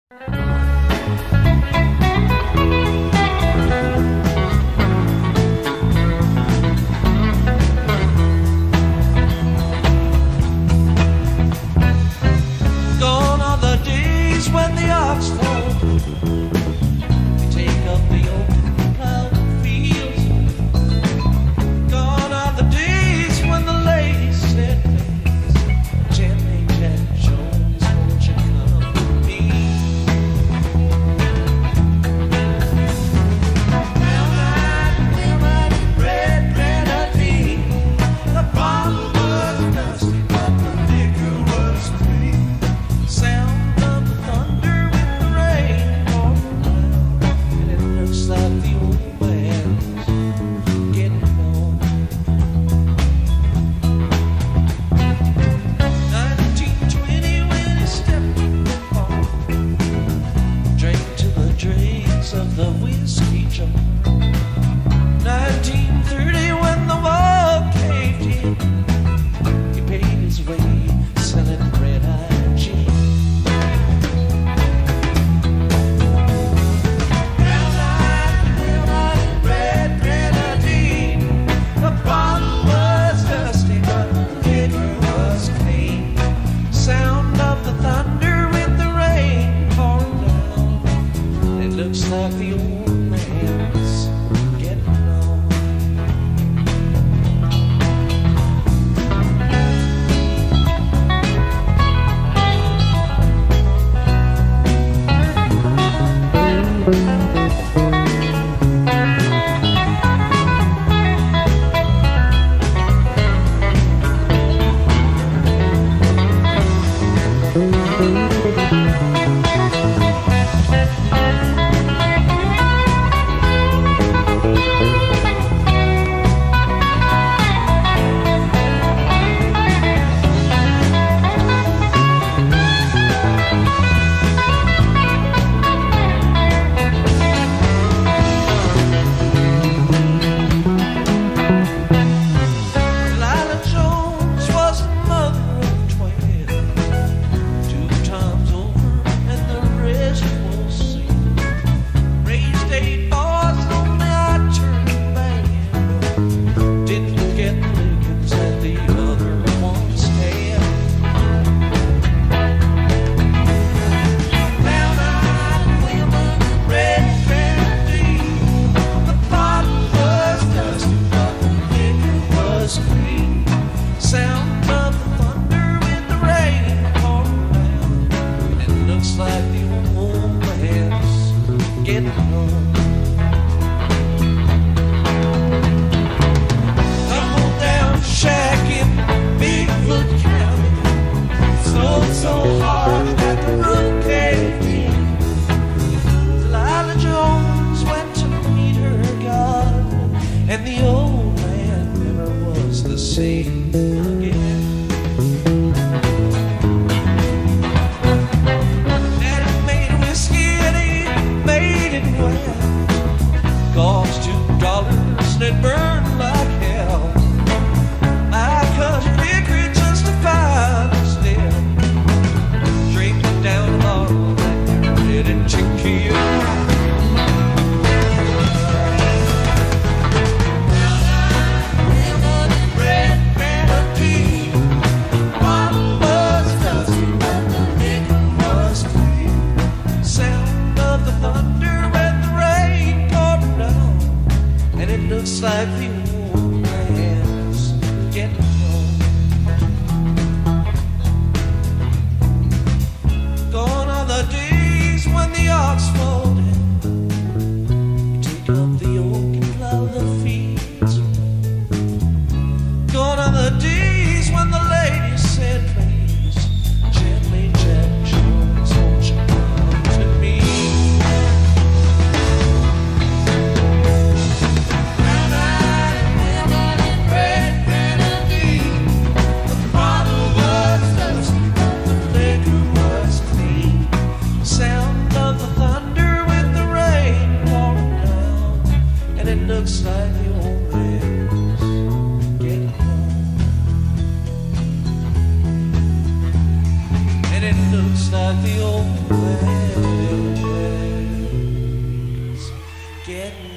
Gone are the days when the ox fall. You take up the open plowed fields. Gone are the days when the ladies said, gently, Jack Jones, won't you come with me? Brown-eyed women, red grenadine. The bottle was dusty, but the liquor was clean. Sound of the thunder with the rain pouring down, and it looks like the old man's getting on. 1920 when he stepped on, drank to the dregs of the whiskey jar. 1930 when the wall caved in, he paid his way selling red-eyed gin. Brown-eyed women, red grenadine. The bottle was dusty, but the liquor was clean. Sound of the thunder with the rain pouring down. It looks like the old man's getting on. Lila Jones was the mother of 12, 2 times over, and the rest was seen. Raised 8 boys, only I turned bad. Didn't get the lickings that the other ones had. Brown-eyed women, red grenadine. The bottle was dusty, but the liquor was clean. Sound of the thunder with the rain pouring down. It looks like the old man's getting on. Tumbled down shack in Bigfoot County. Sold so hard that the roof caved in. Lila Jones went to meet her God, and the old man never was the same again. Daddy made whiskey and he made it well. Cost $2 and it burned like hell. My cousin Hickory justified his death. Drink down the bottle and let it take you. Red grenadine. Bottle was dusty, but the liquor was clean. Sound of the thunder when the rain poured down, and it looks like the old man's getting on. Gone are the days when the ox fall down. You take up the yoke and plow the fields. Gone are the days when the ladies said, please, gently, Jack Jones, won't you come to me? Brown-eyed women, red grenadine. The bottle was dusty, but the liquor was clean. Sound of the thunder with the rain pouring down, and it looks like the old man's getting on. And it looks like the old man getting